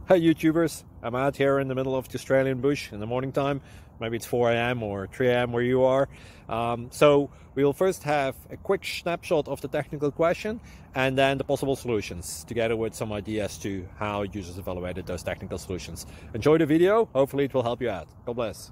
Hey YouTubers, I'm out here in the middle of the Australian bush in the morning time. Maybe it's 4 a.m. or 3 a.m. where you are. So we will first have a quick snapshot of the technical question and then the possible solutions, together with some ideas to how users evaluated those technical solutions. Enjoy the video, hopefully it will help you out. God bless.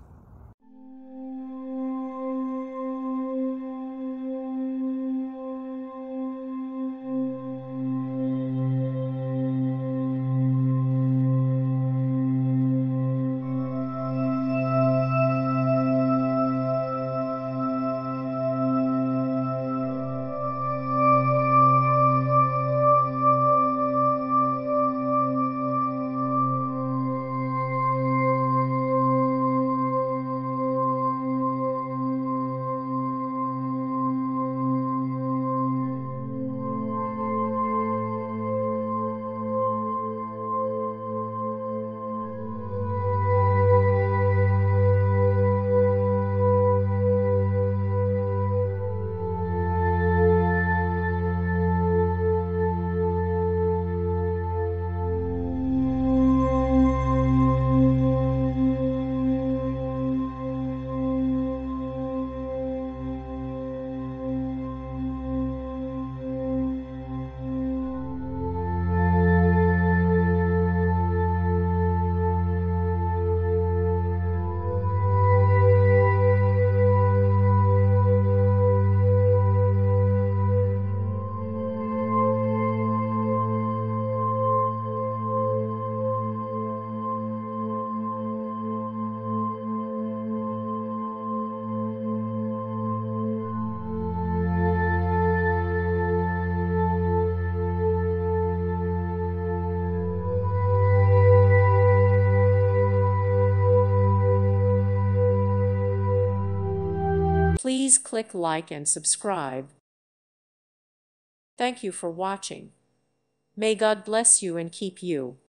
Please click like and subscribe. Thank you for watching. May God bless you and keep you.